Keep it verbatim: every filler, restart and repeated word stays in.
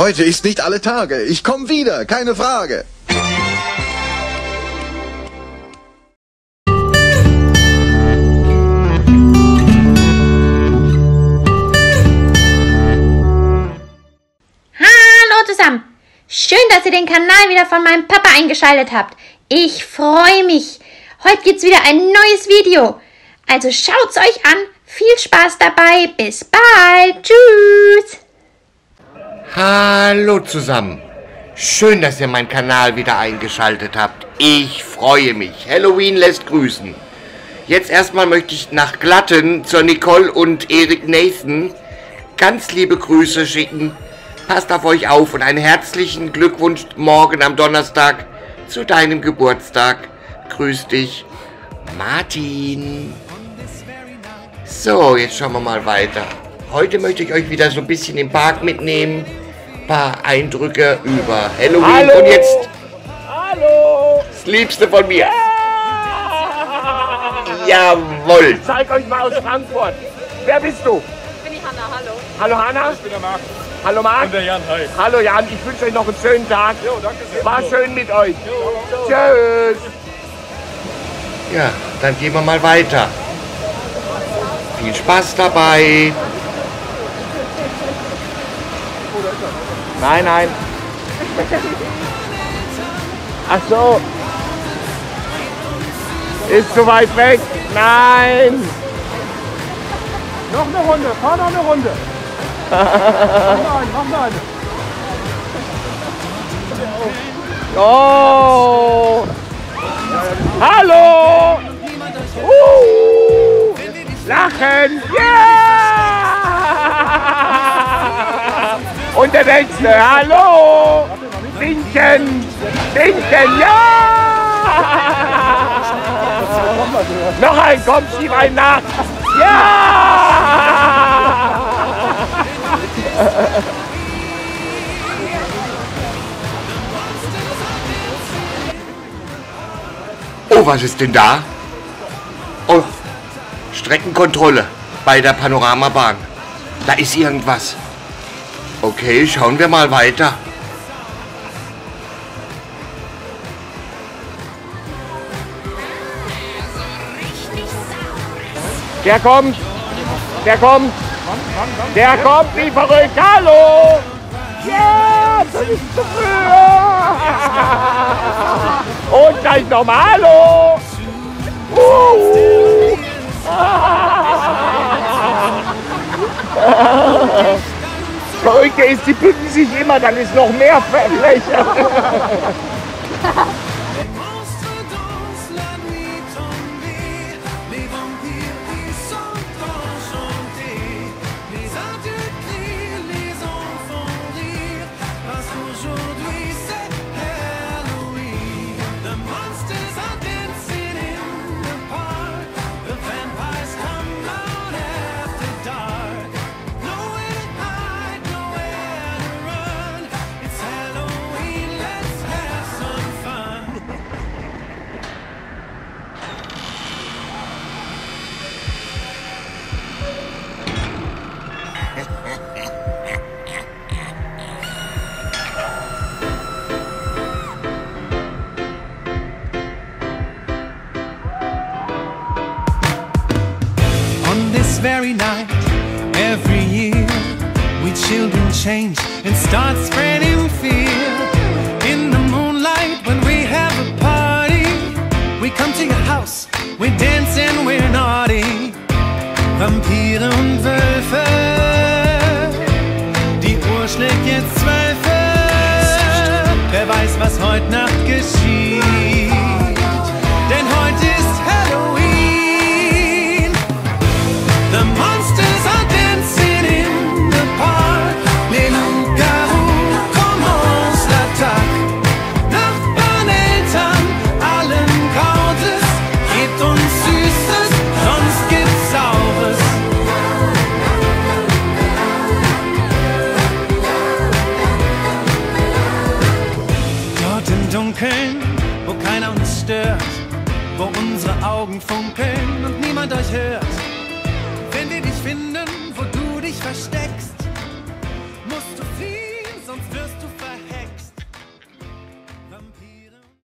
Heute ist nicht alle Tage. Ich komme wieder, keine Frage. Hallo zusammen. Schön, dass ihr den Kanal wieder von meinem Papa eingeschaltet habt. Ich freue mich. Heute gibt's wieder ein neues Video. Also schaut's euch an. Viel Spaß dabei. Bis bald. Tschüss. Hallo zusammen. Schön, dass ihr meinen Kanal wieder eingeschaltet habt. Ich freue mich. Halloween lässt grüßen. Jetzt erstmal möchte ich nach Glatten zur Nicole und Erik Nathan ganz liebe Grüße schicken. Passt auf euch auf und einen herzlichen Glückwunsch morgen am Donnerstag zu deinem Geburtstag. Grüß dich, Martin. So, jetzt schauen wir mal weiter. Heute möchte ich euch wieder so ein bisschen im Park mitnehmen. Ein paar Eindrücke über Halloween. Hallo. Und jetzt Hallo. Das Liebste von mir. Ja. Jawohl. Ich zeig euch mal aus Frankfurt. Wer bist du? Ich bin die Hanna, hallo. Hallo Hanna. Ich bin der Marc. Hallo Marc. Und der Jan, hi. Hallo Jan, ich wünsche euch noch einen schönen Tag. Jo, danke sehr. War schön mit euch. Jo, tschüss. Ja, dann gehen wir mal weiter. Viel Spaß dabei. Nein, nein. Ach so. Ist zu weit weg. Nein. Noch eine Runde, fahr noch eine Runde. Mach mal eine, mach mal eine. Oh. Hallo. Uh. Lachen. Ja. Und der nächste. Hallo. Winken. Winken. Ja. Noch ein. Komm, schieb einen nach. Ja. Oh, was ist denn da? Oh, Streckenkontrolle bei der Panoramabahn. Da ist irgendwas. Okay, schauen wir mal weiter. Der kommt. Der kommt. Der kommt wie verrückt. Hallo. Ja, das ist zu früh. Und gleich nochmal. Hallo. Uh. Verrückte ist, die bücken sich immer, dann ist noch mehr Fläche. Very night, every year, we children change and start spreading fear. In the moonlight, when we have a party, we come to your house, we dance and we're naughty. Vampire und Wölfe, die Uhr schlägt jetzt zwölfe. Wer weiß, was heute Nacht geschieht, denn heute ist Halloween. The monsters are dancing in the park. Les loups-garous commencent l'attaque. Nachbarn, Eltern, allen graut es. Gebt uns Süßes, sonst gibt's Saures. Dort im Dunkeln, wo keiner uns stört, wo unsere Augen funkeln und niemand euch hört.